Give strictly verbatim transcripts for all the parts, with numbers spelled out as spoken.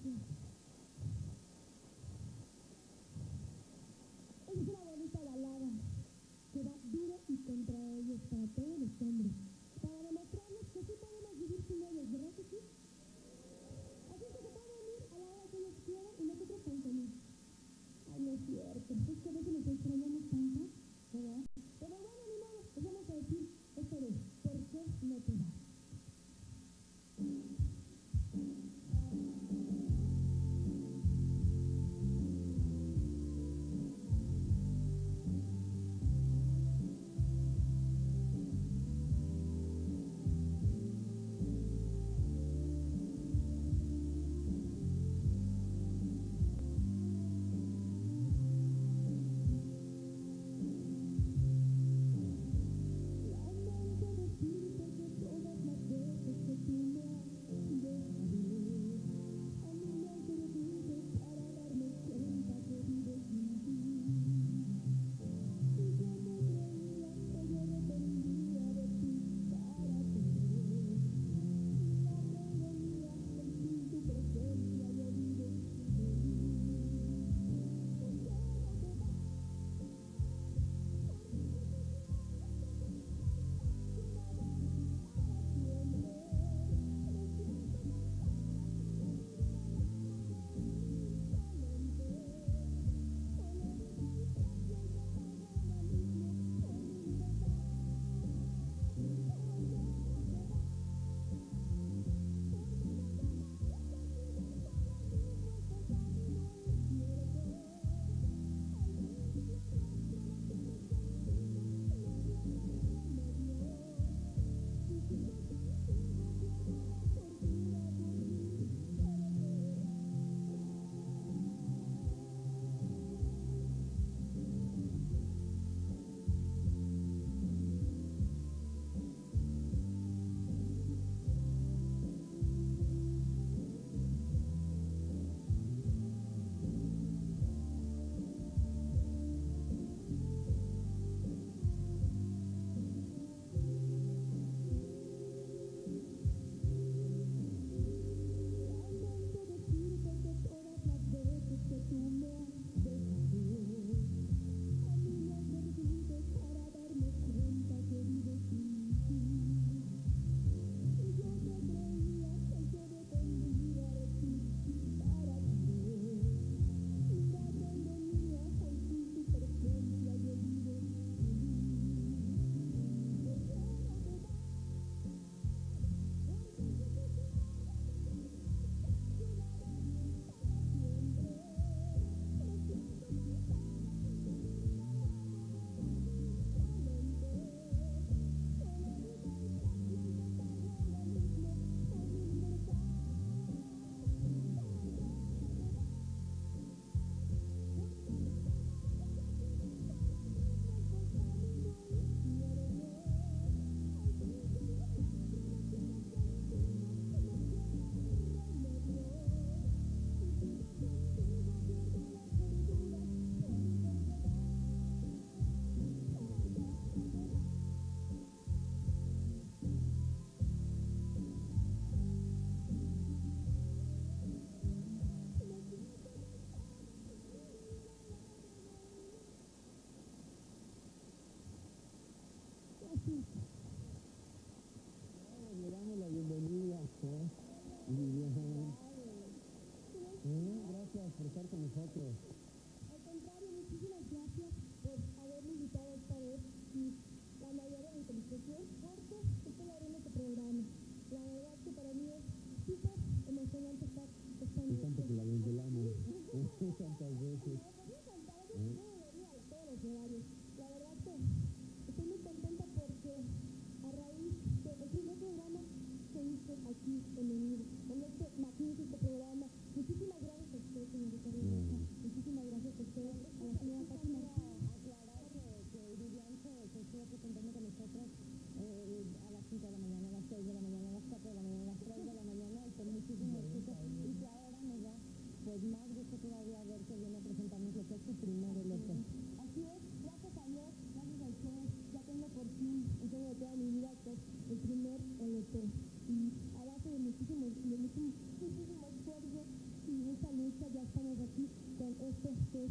gracias. Es una bonita balada que va duro y contra ellos para todos los hombres, para demostrarles que sí podemos vivir sin ellos, ¿verdad que sí? Así que se pueden unir a la hora que ellos quieran y nosotros también. Ay, no es cierto, es que a veces nos extrañamos tanto, ¿verdad? Pero bueno, ni modo, les vamos a decir esto de ¿por qué no te vas? Le damos la bienvenida, ¿eh? Vivian. ¿Eh? Gracias por estar con nosotros. Al contrario, muchísimas gracias por haberme invitado esta vez y la mayoría de mi felicitación porque estoy abriendo este programa. La verdad que para mí es súper emocionante estar esta noche. Tanto que la desvelamos tantas veces. Podría cantar, yo no lo haría a todos los horarios. La verdad que estoy muy contenta porque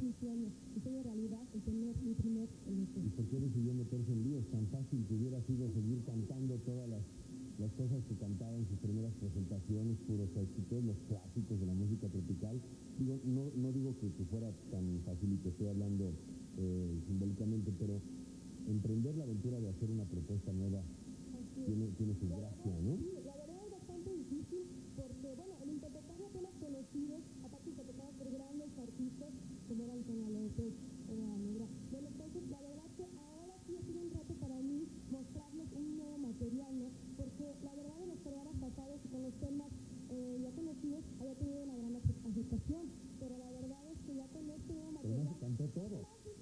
mi sueño, mi sueño realidad, el tener mi primer L P. ¿Y por qué decidió meterse en líos? Tan fácil que hubiera sido seguir cantando todas las, las cosas que cantaba en sus primeras presentaciones, puros éxitos, los clásicos de la música tropical. Digo, no, no digo que, que fuera tan fácil, y te estoy hablando eh, simbólicamente, pero emprender la aventura de hacer una propuesta nueva tiene, tiene su gracia, ¿no? Sí, la verdad es bastante difícil porque, bueno, el interpretar los temas conocidos, aparte interpretados por grandes artistas, como era Antonio López, era la Negra. Bueno, entonces, la verdad que ahora sí ha sido un reto para mí mostrarles un nuevo material, ¿no? Porque la verdad en los programas pasados y con los temas eh, ya conocidos había tenido una gran aceptación, pero la verdad es que ya con este nuevo Pero no material... se cantó todo.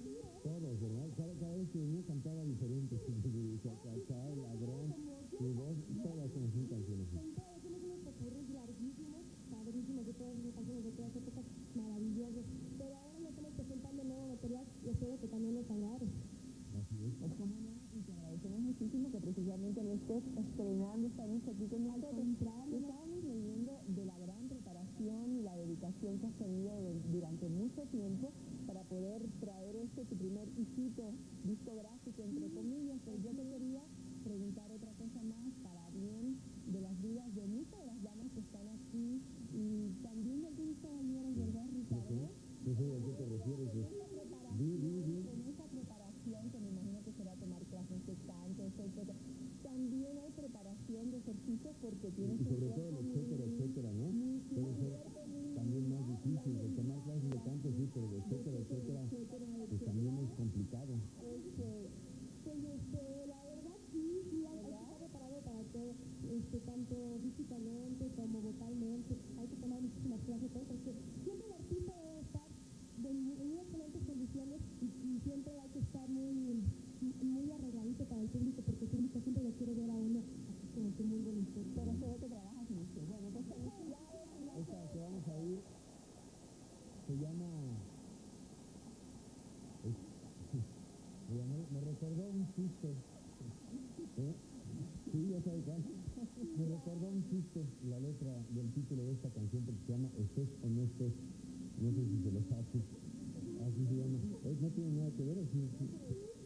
Todos, ¿verdad? Cada, cada vez que venía cantaba diferente. Chachá, el ladrón, su voz, todas son sus canciones. Todos hacemos unos popurrís larguísimos, padrísimos, de todas esas canciones de todas épocas, maravillosas. Pero ahora nos estamos presentando nuevo material y espero que también les agrade. Así es. Pues como no, y te agradecemos muchísimo que precisamente lo estés estrenando esta noche aquí con nosotros. Estábamos leyendo de la gran preparación y la dedicación que has tenido de, durante mucho tiempo para poder traer este tu primer hijito discográfico, entre comillas, pero yo te quería preguntar otra cosa más para bien de las vidas de muchas de las damas que están aquí y también de algunos caballeros, ¿verdad, Ricardo? No sé a qué te refieres. Di, di, di. Con esa preparación que me imagino que será tomar clases de canto, etcétera. También hay preparación de ejercicios porque tienes Y sobre un todo el cuerpo etcétera, muy, etcétera, ¿no? muy Puede ser fuerte, también más difícil. El tomar clases de canto, sí, pero de etcétera, etcétera, pues también es complicado. Este, pues este, la verdad sí, sí, hay, hay que estar preparado para todo, este, tanto físicamente como vocalmente, hay que tomar muchísimas clases, porque siempre el artista debe estar de muy, en muy excelentes condiciones y, y siempre hay que estar muy, muy arregladito para el público, porque el público siempre lo quiere ver a uno así como que muy bonito. pero se ve que trabajas mucho. Bueno, pues Esta que vamos a ir se llama... es- me, llamó- me recordó un chiste. ¿Eh? Sí, ya sabe cuál. Me recordó un chiste la letra del título de esta canción, porque se llama Estés o no estés. No sé si se lo sabes. Así se llama. Eh, No tiene nada que ver, ¿o sí? Sí.